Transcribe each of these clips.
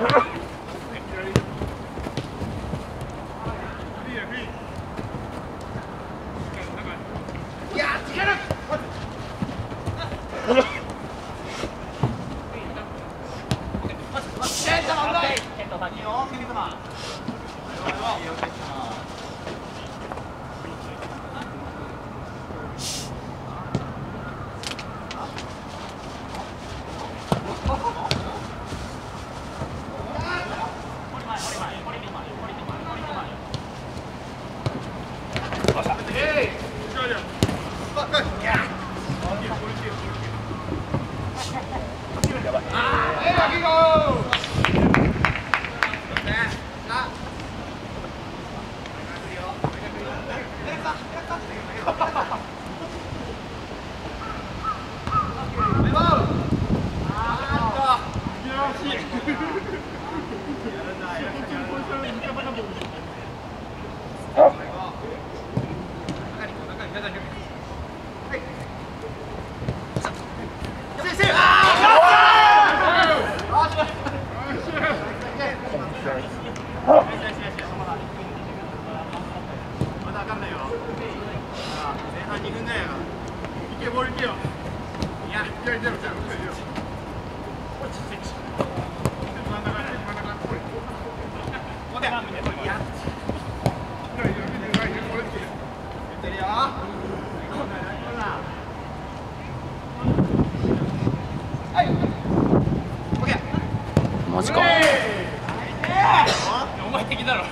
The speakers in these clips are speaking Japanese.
マジか。 お前的だろ。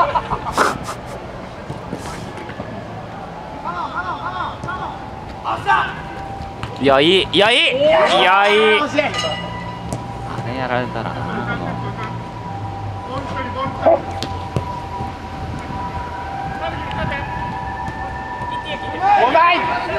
いやいい、いやいい、いやいい。あれやられたらな。 お前。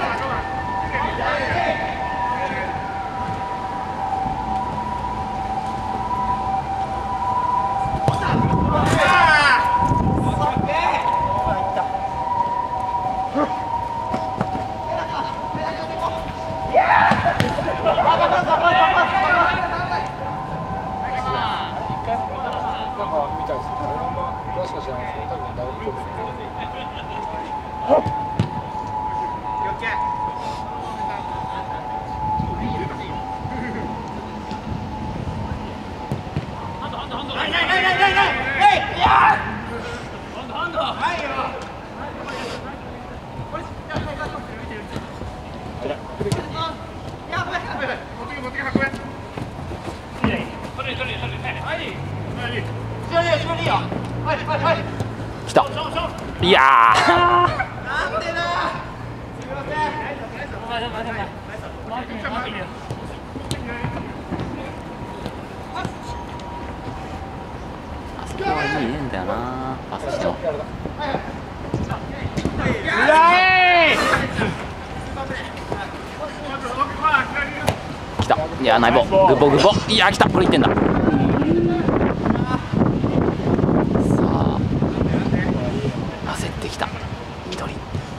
来た。いやー。あそこはいいんだよな、パスしても。来た。いや、ナイボ、グボグボ。いや、来た。これ1点だ。焦ってきた緑。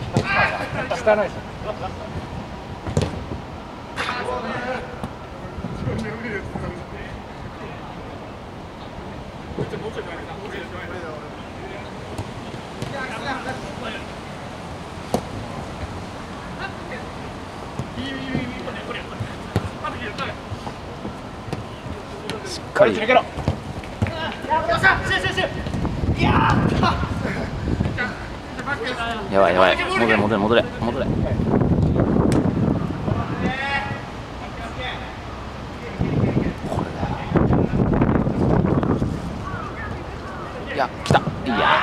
しっかり。やばいやばい、戻れ戻れ戻れ戻れ。これだよ。いや、来た。いや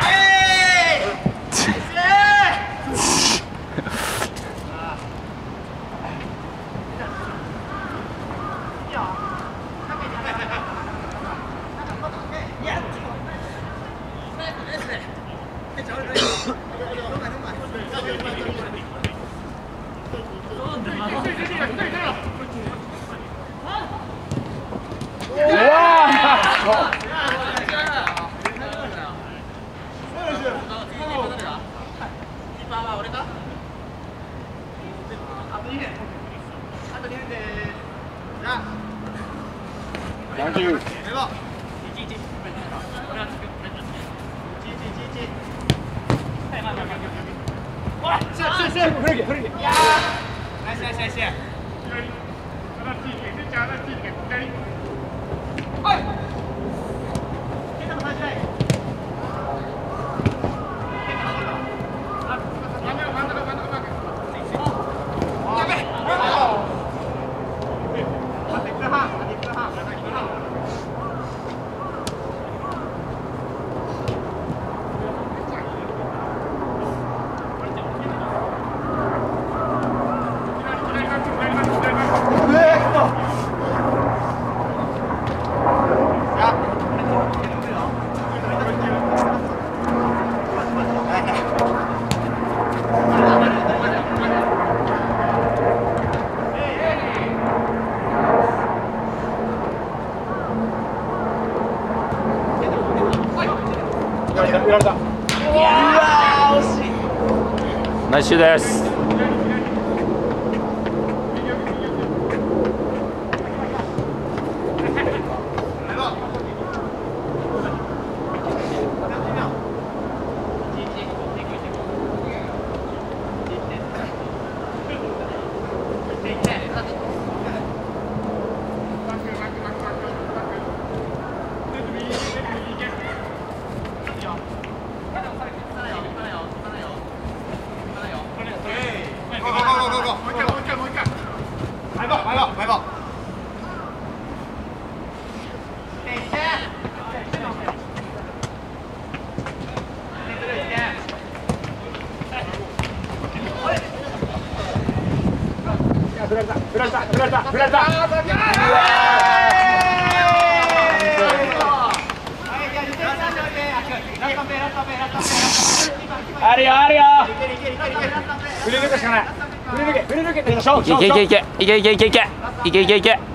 ナイスシュートです。あるよあるよ。振り抜くしかない。振り抜け振り抜け。いけいけいけいけいけいけいけいけいけいけいけ。